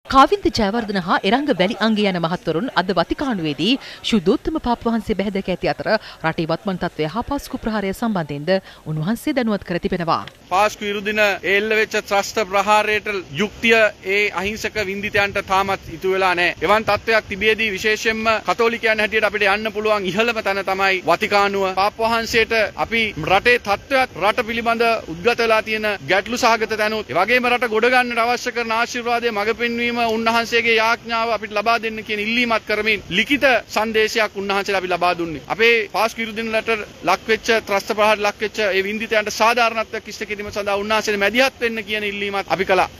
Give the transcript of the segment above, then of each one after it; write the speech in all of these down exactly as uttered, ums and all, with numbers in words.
කාවින්ද ජයවර්ධන හා එරංග වැලි අංගය යන මහත්වරුන් අද වතිකානුවේදී ශුද්ධෝත්තම පාප් වහන්සේ බැහැදක ඇති අතර රටේ වත්මන් තත්ත්වය හා පාස්කු ප්‍රහාරය සම්බන්ධයෙන්ද උන්වහන්සේ දැනුවත් කර තිබෙනවා. පාස්කු ඉරුදින එල්ල වෙච්ච ත්‍රස්ත ප්‍රහාරයට යුක්තිය ඒ අහිංසක වින්දිතයන්ට තාමත් ඉතු වෙලා නැහැ. එවන් තත්ත්වයක් තිබියදී විශේෂයෙන්ම කතෝලිකයන් හැටියට අපිට යන්න පුළුවන් ඉහළම තැන තමයි වතිකානුව. පාප් වහන්සේට අපි රටේ තත්ත්වයක් රට පිළිබඳ උද්ගත වෙලා තියෙන ගැටලු සහගත තැනුත් ඒ වගේම රට ගොඩ ගන්නට අවශ්‍ය කරන ආශිර්වාදයේ මඟ පෙන්වීම උන්වහන්සේගේ යාඥාව අපිට ලබා දෙන්න කියන ඉල්ලීමත් කරමින් ලිඛිත සංදේශයක් උන්වහන්සේලා අපි ලබා දුන්නේ. අපේ පාස්කු ඉරුදිනලට ලක් වෙච්ච ත්‍රස්ත ප්‍රහාර ලක් වෙච්ච ඒ වින්දිතයන්ට සාධාරණත්වයක් ඉෂ්ට කිරීම සඳහා උන්වහන්සේට මැදිහත් වෙන්න කියන ඉල්ලීමත් අපි කළා.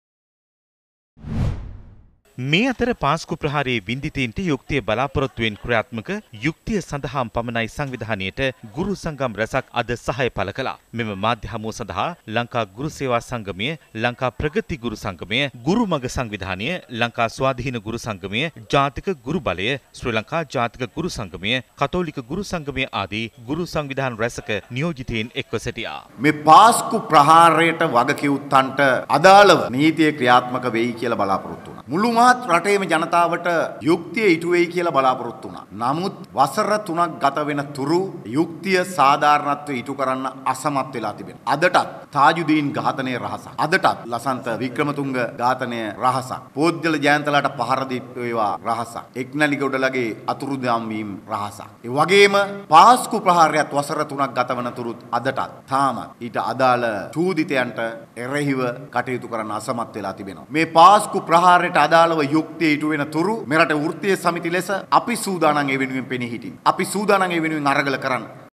මේ අතර පාස්කු ප්‍රහාරයේ වින්දිතයින්ට යුක්තිය බලාපොරොත්තුවෙන් ක්‍රියාත්මක යුක්තිය සඳහාම පමණයි සංවිධානයට ගුරු සංගම් රැසක් අද සහාය පළ කළා. මෙම මාධ්‍ය හමුව සඳහා ලංකා ගුරු සේවා සංගමය, ලංකා ප්‍රගති ගුරු සංගමය, ගුරු මග සංවිධානය, ලංකා ස්වාධීන ගුරු සංගමය, ජාතික ගුරු බලය, ශ්‍රී ලංකා ජාතික ගුරු සංගමය, කතෝලික ගුරු සංගමය ආදී ගුරු සංවිධාන රැසක නියෝජිතයින් එක්ව සිටියා. මේ පාස්කු ප්‍රහාරයට වගකිවුත්තන්ට අදාළව නීතිය ක්‍රියාත්මක වෙයි කියලා බලාපොරොත්තු වුණා. මුළු මහත් රටේම ජනතාවට යුක්තිය ඉටු වෙයි කියලා බලාපොරොත්තු වුණා. නමුත් වසර තුනක් ගත වෙන තුරු යුක්තිය සාධාරණත්වය ඉටු කරන්න අසමත් වෙලා තිබෙනවා. අදටත් තාජුදීන් ඝාතනයේ රහසක්. අදටත් ලසන්ත වික්‍රමතුංග ඝාතනය රහසක්. පෝද්ගල ජයන්තලාට පහර දීපේවා රහසක්. එක්නැලිගොඩලගේ අතුරුදම් වීම රහසක්. ඒ වගේම පාස්කු ප්‍රහාරයත් වසර තුනක් ගත වන තුරුත් අදටත් තාම ඊට අදාළ චූදිතයන්ට එරෙහිව කටයුතු කරන්න අසමත් වෙලා තිබෙනවා. මේ පාස්කු ප්‍රහාරයට අදාළව යුක්තිය ඉටු වෙන තුරු මෙරට වෘත්තීය සමිති ලෙස අපි සූදානම් ඒ වෙනුවෙන් පෙනී හිටින්. අපි සූදානම් ඒ වෙනුවෙන් අරගල කරන්න.